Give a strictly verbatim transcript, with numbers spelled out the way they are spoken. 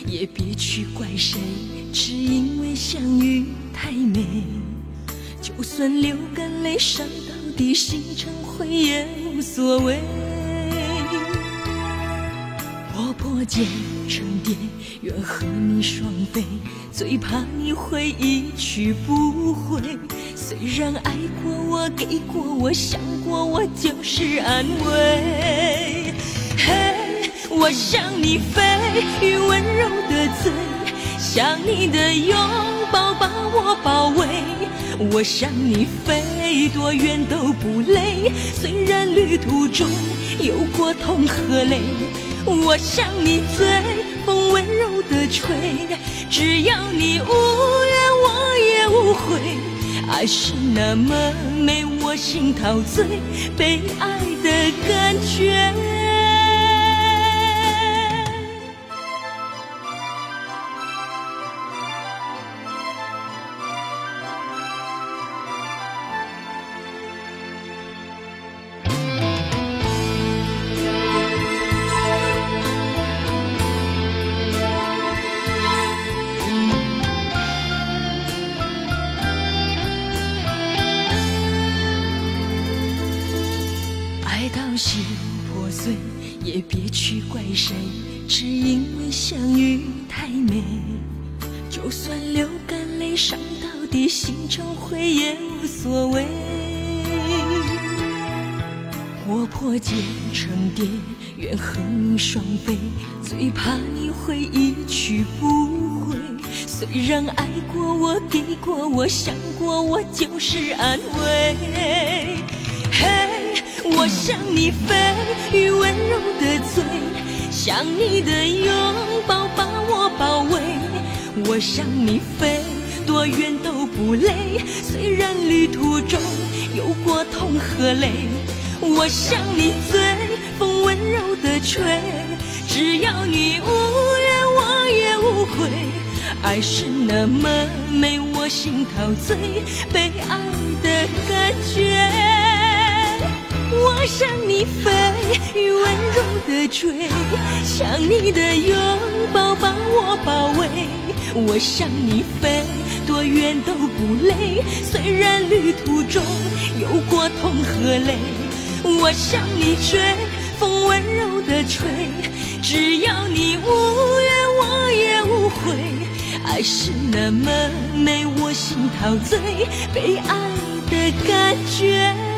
也别去怪谁，只因为相遇太美。就算流干泪，伤到底，心成灰也无所谓。我破茧成蝶，愿和你双飞，最怕你会一去不回。虽然爱过我，给过我，想过我，就是安慰。嘿，我向你飞，与温柔的嘴，像你的拥抱把我包围。我向你飞，多远都不累，虽然旅途中有过痛和泪。我向你醉，风温柔的吹，只要你无怨我也无悔。爱是那么美，我心陶醉，被爱的感觉。心破碎，也别去怪谁，只因为相遇太美。就算流干泪，伤到底，心成灰也无所谓。我破茧成蝶，愿和你双飞，最怕你会一去不回。虽然爱过我，给过我，想过我，就是安慰。嘿，我向你飞，与温柔的嘴，像你的拥抱把我包围。我向你飞，多远都不累，虽然旅途中有过痛和泪。我向你醉，风温柔的吹，只要你无怨我也无悔。爱是那么美，我心陶醉，被爱的感觉。我向你飞，与温柔的追，像你的拥抱把我包围。我向你飞，多远都不累，虽然旅途中有过痛和泪。我向你追，风温柔的吹，只要你无怨我也无悔。爱是那么美，我心陶醉，被爱的感觉。